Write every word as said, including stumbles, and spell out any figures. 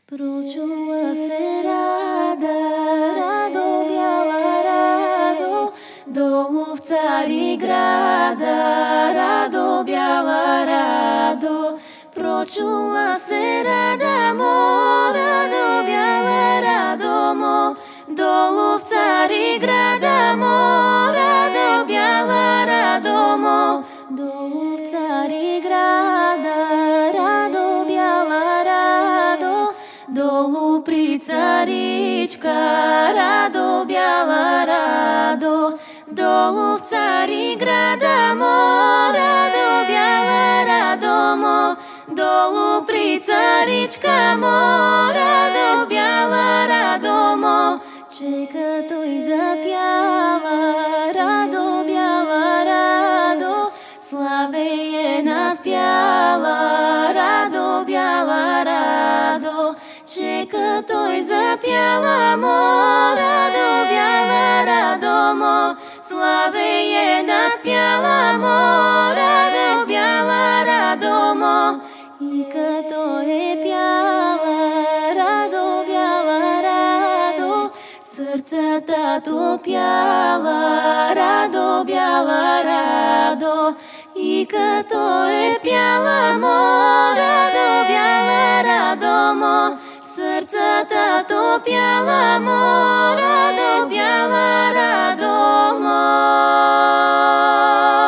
Прочула се Рада, Радо, бяла Радо, долу в Цариграда, Радо, бяла Радо. Прочула се Рада мо, Радо, бяла Радо мо, долу в Цариграда мо, Радо, бяла Радо мо, долу в Цариграда, Радо, бяла Радо, долу при Царичка, Радо, бяла Радо, долу в Цариграда мо, Радо, бяла Радо мо, долу при Царичка мо, Радо, бяла Радо мо. Чека той запява, Радо, бяла Радо, славеje надпяла, Радо, бяла Радо. Чека той запяла мо, Радо, бяла Радо мо, славеje надпяла мо, Радо, бяла Радо мо. И като е пяла, Радо, бяла Радо, сърцата топяла, Радо, бяла Радо. И като е пяла мо, Радо, бяла Радо мо, сърцата топяла мо, Радо, бяла Радо мо.